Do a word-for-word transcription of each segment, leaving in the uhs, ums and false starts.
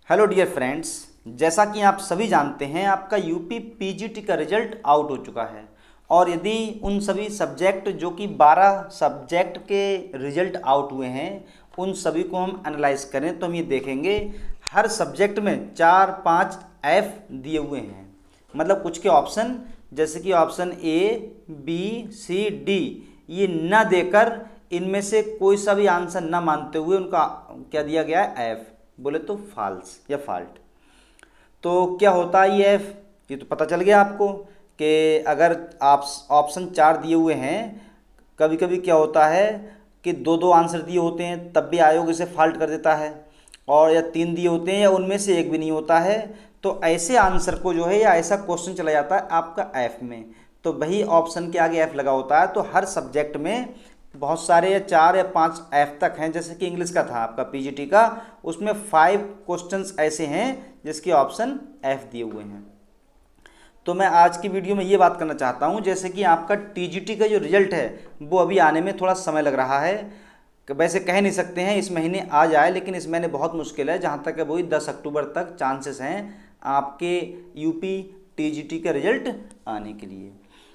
Hello dear friends, जैसा कि आप सभी जानते हैं आपका यूपी पीजीटी का रिजल्ट आउट हो चुका है। और यदि उन सभी सब्जेक्ट जो कि बारह सब्जेक्ट के रिजल्ट आउट हुए हैं उन सभी को हम एनालाइज करें तो हम ये देखेंगे हर सब्जेक्ट में चार पाँच एफ दिए हुए हैं। मतलब कुछ के ऑप्शन जैसे कि option A B C D ये ना देकर इनमें से कोई सा भी आंसर ना मानते हुए उनका क्या दिया गया है एफ, बोले तो फॉल्स या फॉल्ट। तो क्या होता है ये एफ, ये तो पता चल गया आपको कि अगर आप ऑप्शन चार दिए हुए हैं, कभी कभी क्या होता है कि दो दो आंसर दिए होते हैं तब भी आयोग इसे फॉल्ट कर देता है, और या तीन दिए होते हैं या उनमें से एक भी नहीं होता है तो ऐसे आंसर को जो है या ऐसा क्वेश्चन चला जाता है आपका एफ में। तो वही ऑप्शन के आगे एफ लगा होता है। तो हर सब्जेक्ट में बहुत सारे या चार या पांच एफ तक हैं। जैसे कि इंग्लिश का था आपका पीजीटी का, उसमें फाइव क्वेश्चंस ऐसे हैं जिसके ऑप्शन एफ दिए हुए हैं। तो मैं आज की वीडियो में ये बात करना चाहता हूँ जैसे कि आपका टीजीटी का जो रिजल्ट है वो अभी आने में थोड़ा समय लग रहा है। वैसे कह नहीं सकते हैं इस महीने आ जाए, लेकिन इस महीने बहुत मुश्किल है। जहाँ तक है वही दस अक्टूबर तक चांसेस हैं आपके यूपी टीजीटी का रिजल्ट आने के लिए।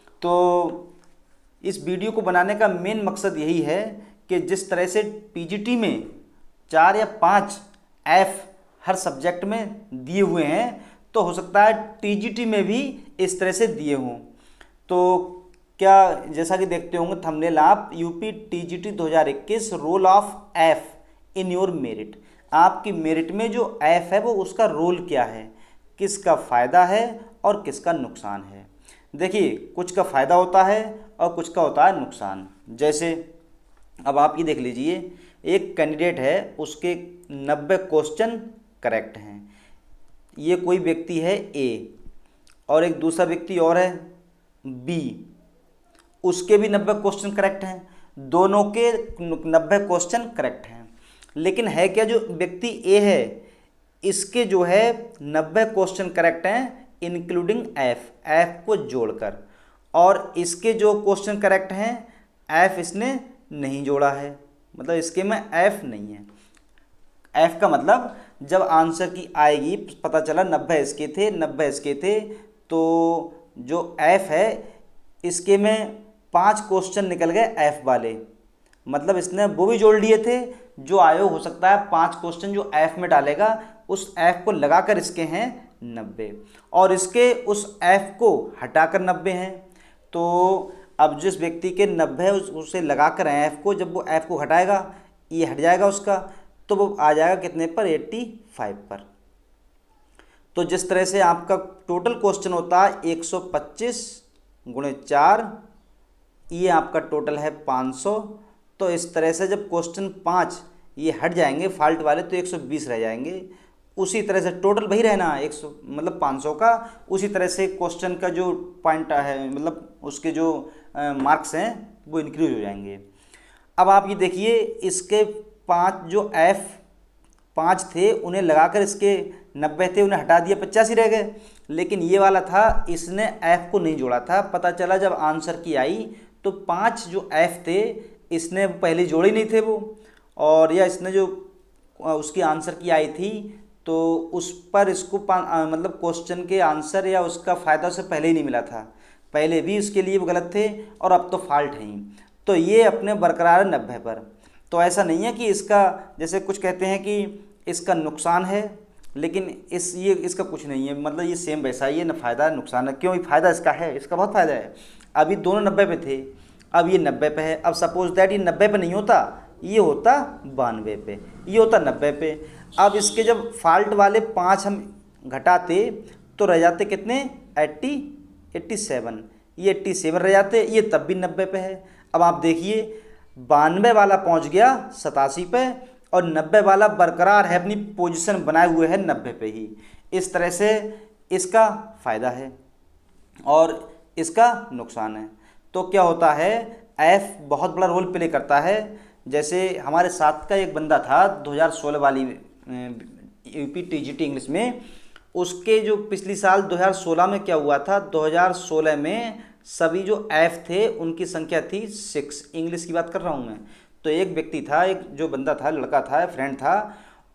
तो इस वीडियो को बनाने का मेन मकसद यही है कि जिस तरह से पीजीटी में चार या पाँच एफ हर सब्जेक्ट में दिए हुए हैं तो हो सकता है टीजीटी में भी इस तरह से दिए हों। तो क्या जैसा कि देखते होंगे थंबनेल आप, यूपी टीजीटी दो हज़ार इक्कीस role of F in your merit. आपकी मेरिट में जो एफ है वो उसका रोल क्या है, किसका फ़ायदा है और किसका नुकसान है। देखिए कुछ का फ़ायदा होता है और कुछ का होता है नुकसान। जैसे अब आप ये देख लीजिए, एक कैंडिडेट है उसके नब्बे क्वेश्चन करेक्ट हैं। ये कोई व्यक्ति है ए और एक दूसरा व्यक्ति और है बी, उसके भी नब्बे क्वेश्चन करेक्ट हैं। दोनों के नब्बे क्वेश्चन करेक्ट हैं, लेकिन है क्या, जो व्यक्ति ए है इसके जो है नब्बे क्वेश्चन करेक्ट हैं इंक्लूडिंग एफ, एफ को जोड़कर, और इसके जो क्वेश्चन करेक्ट हैं एफ इसने नहीं जोड़ा है, मतलब इसके में एफ नहीं है। एफ का मतलब जब आंसर की आएगी पता चला नब्बे इसके थे नब्बे इसके थे, तो जो एफ है इसके में पांच क्वेश्चन निकल गए एफ वाले, मतलब इसने वो भी जोड़ लिए थे जो आयोग हो सकता है पांच क्वेश्चन जो एफ में डालेगा उस एफ को लगाकर इसके हैं नब्बे, और इसके उस एफ को हटाकर नब्बे हैं। तो अब जिस व्यक्ति के नब्बे उस उसे लगाकर एफ को, जब वो एफ को हटाएगा ये हट जाएगा उसका, तो वो आ जाएगा कितने पर, पचासी पर। तो जिस तरह से आपका टोटल क्वेश्चन होता है एक सौ पच्चीस गुणे चार, ये आपका टोटल है पाँच सौ। तो इस तरह से जब क्वेश्चन पाँच ये हट जाएंगे फॉल्ट वाले तो एक सौ बीस रह जाएंगे। उसी तरह से टोटल वही रहना है एक सौ मतलब पाँच सौ का। उसी तरह से क्वेश्चन का जो पॉइंट है मतलब उसके जो मार्क्स हैं वो इंक्रीज हो जाएंगे। अब आप ये देखिए, इसके पांच जो एफ पाँच थे उन्हें लगाकर इसके नब्बे थे, उन्हें हटा दिया पचासी रह गए। लेकिन ये वाला था इसने एफ को नहीं जोड़ा था। पता चला जब आंसर की आई तो पांच जो एफ थे इसने पहले जोड़े नहीं थे वो, और या इसने जो उसकी आंसर की आई थी तो उस पर इसको मतलब क्वेश्चन के आंसर या उसका फ़ायदा से पहले ही नहीं मिला था, पहले भी उसके लिए वो गलत थे और अब तो फॉल्ट है ही। तो ये अपने बरकरार नब्बे पर। तो ऐसा नहीं है कि इसका, जैसे कुछ कहते हैं कि इसका नुकसान है, लेकिन इस ये इसका कुछ नहीं है, मतलब ये सेम वैसा ही है, ना फ़ायदा नुकसान है। क्यों, फ़ायदा इसका है, इसका बहुत फ़ायदा है। अभी दोनों नब्बे पे थे, अब ये नब्बे पे है। अब सपोज दैट ये नब्बे पे नहीं होता, ये होता बानवे पे, ये होता नब्बे पे। अब इसके जब फॉल्ट वाले पाँच हम घटाते तो रह जाते कितने, एट्टी एट्टी सेवन, ये एट्टी सेवन रह जाते, ये तब भी नब्बे पे है। अब आप देखिए बानवे वाला पहुंच गया सतासी पे और नब्बे वाला बरकरार है, अपनी पोजीशन बनाए हुए है नब्बे पे ही। इस तरह से इसका फ़ायदा है और इसका नुकसान है। तो क्या होता है, एफ बहुत बड़ा रोल प्ले करता है। जैसे हमारे साथ का एक बंदा था दो हज़ार सोलह वाली यूपी टीजीटी इंग्लिश में, उसके जो पिछली साल दो हज़ार सोलह में क्या हुआ था, दो हज़ार सोलह में सभी जो एफ थे उनकी संख्या थी सिक्स, इंग्लिश की बात कर रहा हूँ मैं। तो एक व्यक्ति था, एक जो बंदा था, लड़का था, फ्रेंड था,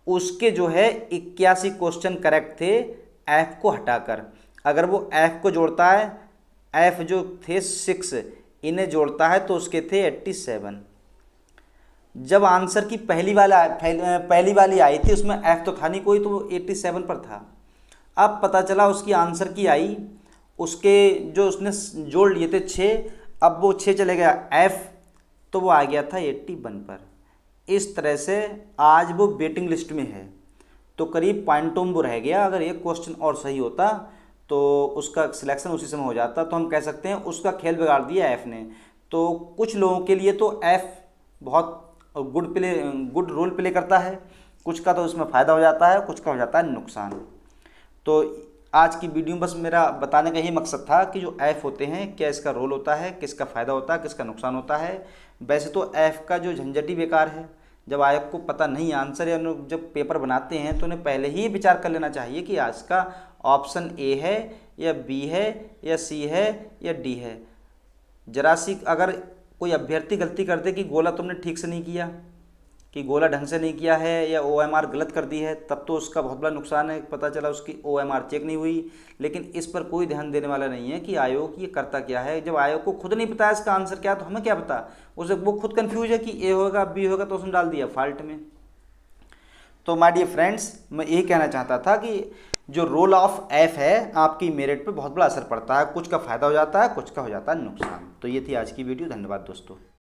उसके जो है इक्यासी क्वेश्चन करेक्ट थे एफ को हटाकर। अगर वो एफ को जोड़ता है, एफ जो थे सिक्स, इन्हें जोड़ता है तो उसके थे एट्टी सेवन। जब आंसर की पहली वाला पहली वाली आई थी उसमें एफ तो था नहीं कोई, तो वो एट्टी सेवन पर था। अब पता चला उसकी आंसर की आई, उसके जो उसने जोड़ लिए थे छः, अब वो छः चले गया एफ, तो वो आ गया था एट्टी वन पर। इस तरह से आज वो वेटिंग लिस्ट में है, तो करीब पॉइंटों में वो रह गया। अगर एक क्वेश्चन और सही होता तो उसका सिलेक्शन उसी समय हो जाता। तो हम कह सकते हैं उसका खेल बिगाड़ दिया एफ ने। तो कुछ लोगों के लिए तो एफ बहुत good play good role play करता है, कुछ का तो उसमें फ़ायदा हो जाता है, कुछ का हो जाता है नुकसान। तो आज की वीडियो में बस मेरा बताने का यही मकसद था कि जो एफ होते हैं क्या इसका रोल होता है, किसका फ़ायदा होता है, किसका नुकसान होता है। वैसे तो एफ का जो झंझट ही बेकार है। जब आयोग को पता नहीं आंसर, या जब पेपर बनाते हैं तो उन्हें पहले ही विचार कर लेना चाहिए कि आज का ऑप्शन ए है या बी है या सी है या डी है। जरा सी अगर कोई अभ्यर्थी गलती कर दे कि गोला तुमने ठीक से नहीं किया, कि गोला ढंग से नहीं किया है, या ओ एम आर गलत कर दी है, तब तो उसका बहुत बड़ा नुकसान है। पता चला उसकी ओ एम आर चेक नहीं हुई। लेकिन इस पर कोई ध्यान देने वाला नहीं है कि आयोग ये करता क्या है। जब आयोग को खुद नहीं पता है इसका आंसर क्या, तो हमें क्या पता। उसे वो खुद कन्फ्यूज है कि ए होगा बी होगा, तो उसने डाल दिया फॉल्ट में। तो माय डियर फ्रेंड्स, मैं यही कहना चाहता था कि जो रोल ऑफ एफ है आपकी मेरिट पे बहुत बड़ा असर पड़ता है। कुछ का फ़ायदा हो जाता है, कुछ का हो जाता है नुकसान। तो ये थी आज की वीडियो। धन्यवाद दोस्तों।